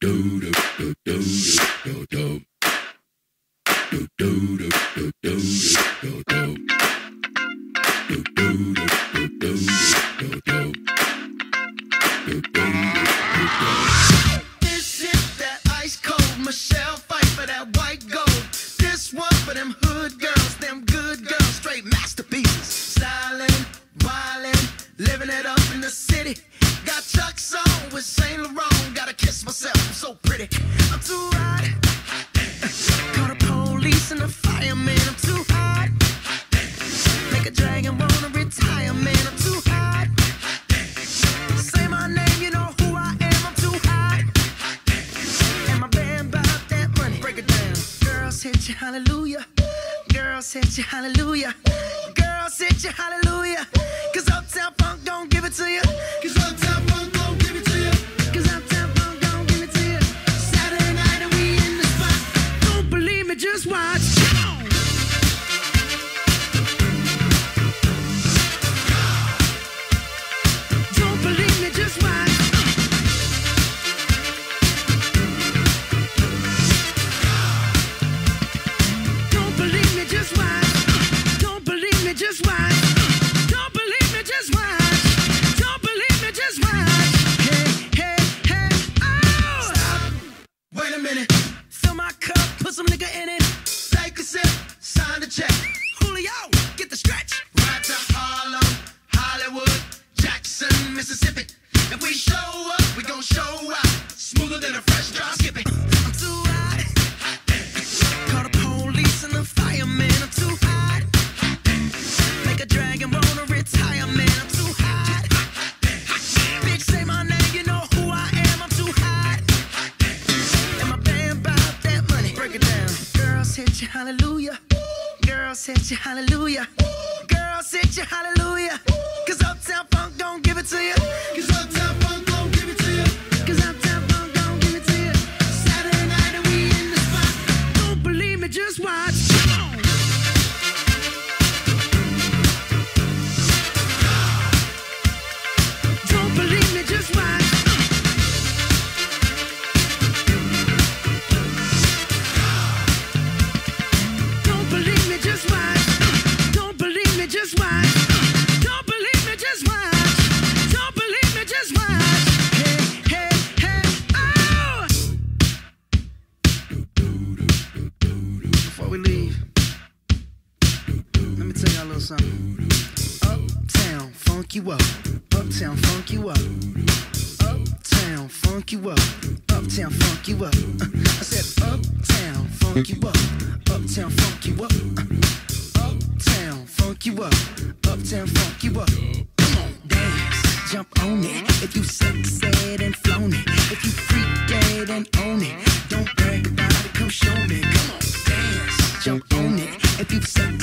This is that ice cold Michelle fight for that white gold. This one for them hood girls, them good girls, straight masterpieces. Stylin', wildin', living it up in the city. Got Chuck's on with Saint Laurent. Gotta kiss myself, I'm so pretty. I'm too hot. Call the police and the fireman. I'm too hot. Make a dragon wanna retire, man. I'm too hot. Say my name, you know who I am. I'm too hot. And my band bought that money. Break it down. Girls hit you, hallelujah. Girls hit you, hallelujah. Girls hit you, hallelujah. Cause Uptown Funk don't give it to you. Cause Uptown Funk don't give it to you. Cause Uptown Funk don't give it to you. Saturday night and we in the spot. Don't believe me, just watch. Don't believe me, just watch. Don't believe me, just watch. Don't believe me, just watch. Don't believe me, just watch. Don't believe me, just watch. Hey, hey, hey, oh! Stop. Wait a minute. Fill my cup, put some nigga in it. Take a sip, sign the check. Julio, get the stretch. Right to Harlem, Hollywood, Jackson, Mississippi. If we show up, we gon' show out. Smoother than a fresh drop skipping. I'm too hot. Call the police and the fireman. I'm too hot. Make a dragon wanna retire, man. I'm too hot. Bitch, say my name, you know who I am. I'm too hot. And my band bought that money. Break it down. Girls hit you, hallelujah. Girls hit you, hallelujah. Girls hit you, hallelujah. Cause Uptown Funk don't give it to you. Cause Uptown Funk don't give it to you. Cause Uptown Funk don't give it to you. Saturday night and we in the spot. Don't believe me, just watch. Don't believe me, just watch. Don't believe me, just watch. Don't believe me, just watch. Don't believe me, just watch. Don't believe me, just watch. Hey, hey, hey, oh! Before we leave, let me tell y'all a little something. Uptown, funk you up. Uptown, funk you up. Uptown, funk you up. Uptown, funk you up. I said uptown, funk you up. Uptown, funk you up. Uptown, funk you up. Uptown, funk you up. Come on, dance, jump on it. If you sexed and flown it. If you freak dead and own it. Don't brag about it, come show me. Come on, dance, jump on it. If you sexed